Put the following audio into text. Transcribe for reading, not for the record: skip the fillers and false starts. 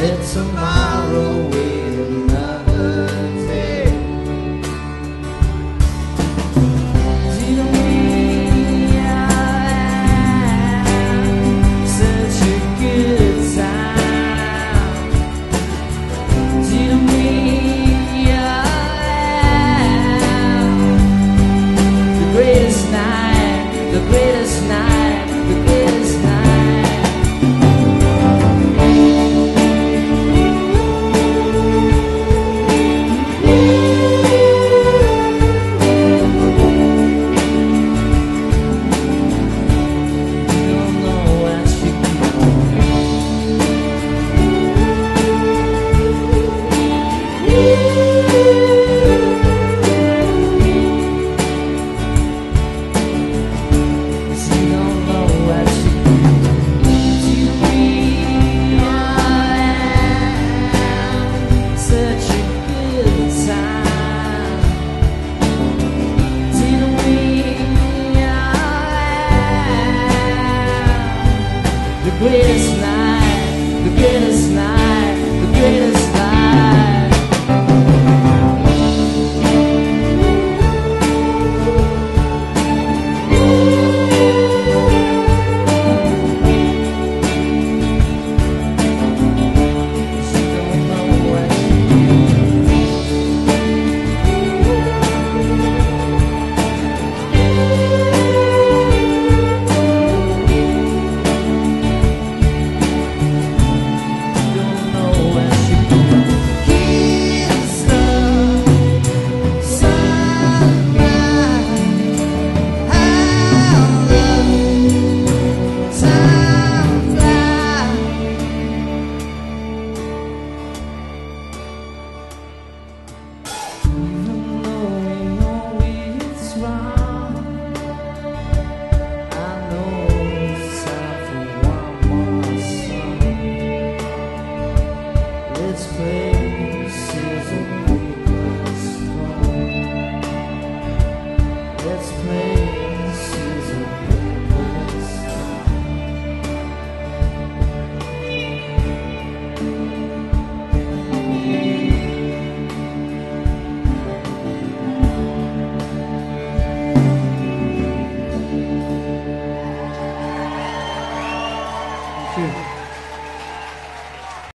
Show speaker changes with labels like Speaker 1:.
Speaker 1: let tomorrow wait another day. Didn't we have such a good time? Didn't we have the greatest night, the greatest night, the greatest night? The greatest night, the greatest night, the greatest night. She don't know what she This place is a weakness strong. This place is a weakness strong. Thank you.